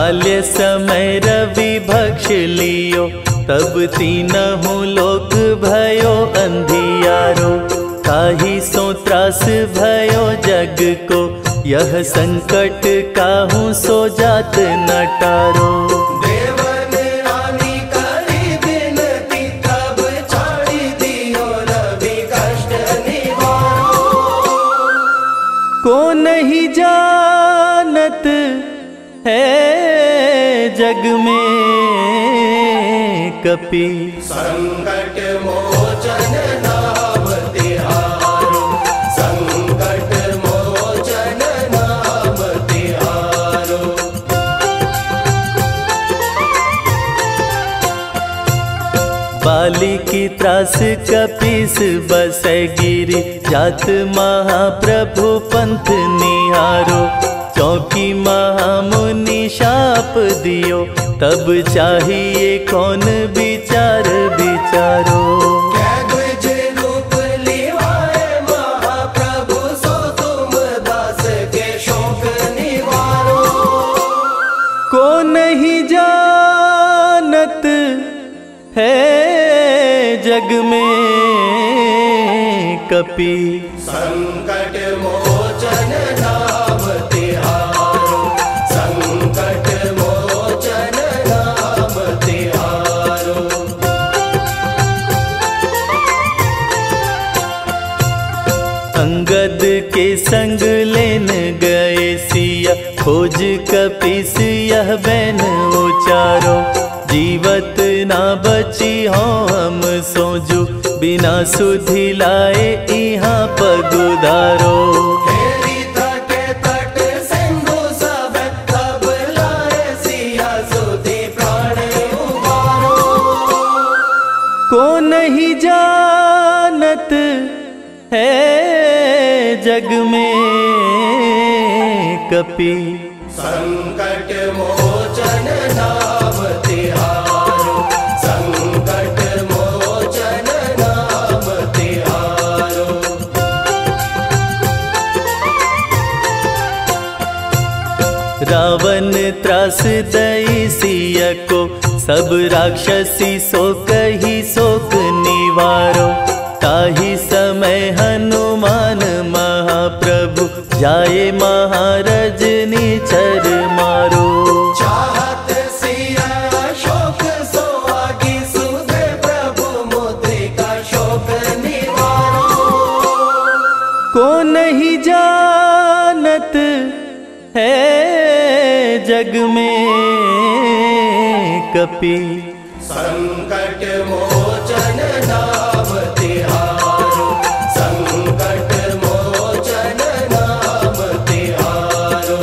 बाल्य समय रवि भक्ष लियो, तब तीनहु लोक भयो अंधियारो। ताहि सो त्रास भयो जग को, यह संकट काहू सो जात न टारो। देवन रानी करी विनती, तब छाड़ी दियो रवि कष्ट निवारो। को नहीं जानत है जग में कपि, संकट मोचन नाम तिहारो। संकट मोचन नाम तिहारो। बाली की त्रास कपीस बसै गिरि, जात महाप्रभु पंथ निहारो। चौकी महामुनि शाप दियो, तब चाहिए कौन विचार विचारो। द्विज रूप लिवाए महाप्रभु, सो तुम दास के शोक निवारो। को नहीं जानत है जग में कपि, संकट मोचन नाम तिहारो। संकट मोचन नाम तिहारो। अंगद के संग लेन गए सिया, खोज कपीस यह बैन उचारो। जीवत ना बची हो हम सोजू, बिना सुधि लाए यहाँ पगुधारो। हेरी तटे तट सिंधु सब, तब लाए सिया सुधि प्राण उबारो। को नहीं जानत है जग में कपि, संकट मोचन नाम तिहारो। संकट मोचन नाम तिहारो। रावण त्रास दई सिया को, सब राक्षसी सो कही शोक निवारो। ताहि समय हनुमान महाप्रभु, जाए महाराज निचर मारो। चाहत सिया शोक सो आगी, सुधे प्रभु मुद्रिका शोक निवारो। को नहीं जानत है जग में कपि, संकट मोचन नाम तिहारो। संकट मोचन नाम तिहारो।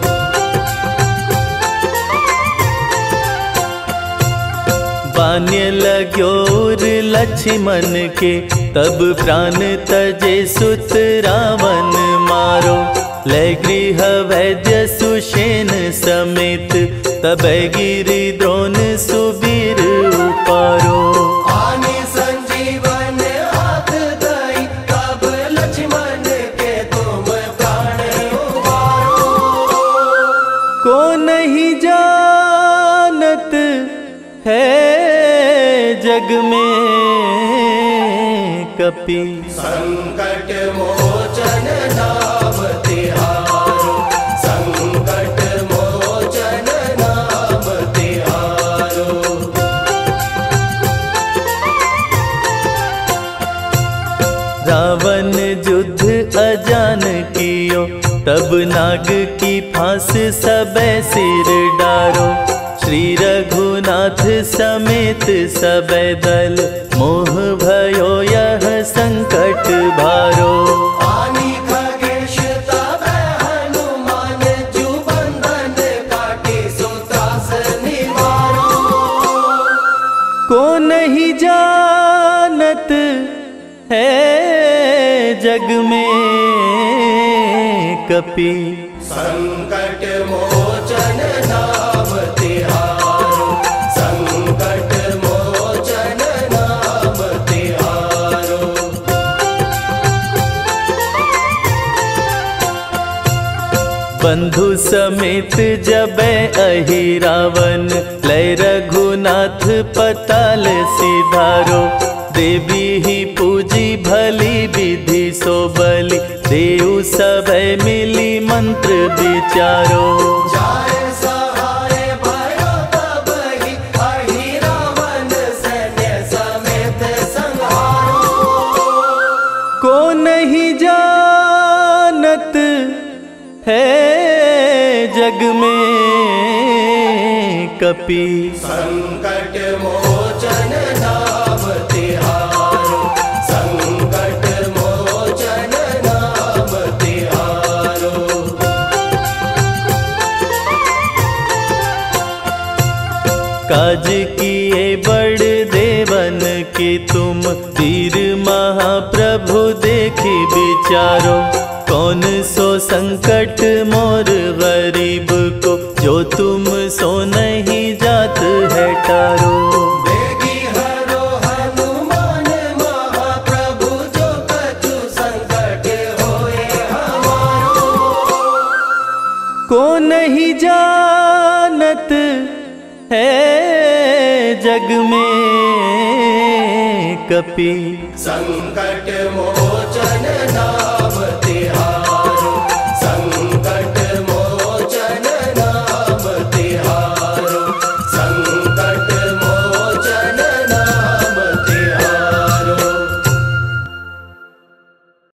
बान्य लाग्यो लक्ष्मण के, तब प्राण तजे सुत रावण मारो। लय गृह वैद्य सुषेण समेत, तब गिरि द्रोण सुबीर उपारो। आनि संजीवन हाथ दई, तब लक्ष्मण के तुम प्राण उबारो। को नहीं जानत है जग में कपि, संकट मोचन नाम तिहारो। संकट मोचन नाम तिहारो। रावण युद्ध अजान कियो, तब नाग की फांस सबे सिर डारो। श्री रघुनाथ समेत सबे दल, मोह भयो यह संकट भारो। आनि खगेश तब हनुमान, जू बंधन काटी सो त्रास निवारो। को नहीं जानत है जग में कपि, संकट मोचन नाम तिहारो। संकट मोचन नाम तिहारो। बंधु समेत जबै अहि रावण, लय रघुनाथ पताल सिधारो। देवी ही पूजी भली विधि सो बलि, देव सभै मिली मंत्र विचारो। जाय सहाय भयो तबहि, अहि रावण सैन्य समेत संहारो। को नहीं जानत है जग में कपि, संकट मोचन नाम तिहारो। संकट मोचन नाम तिहारो। काज किए बड़ देवन के तुम, वीर महाप्रभु देखी विचारो। कौन सो संकट मोर गरीब को, जो तुम सो नहीं जात है टारो। बेगी हरो हनुमान महाप्रभु, जो कछु संकट होए हमारो। को नहीं जानत है जग में कपि, संकट मोचन नाम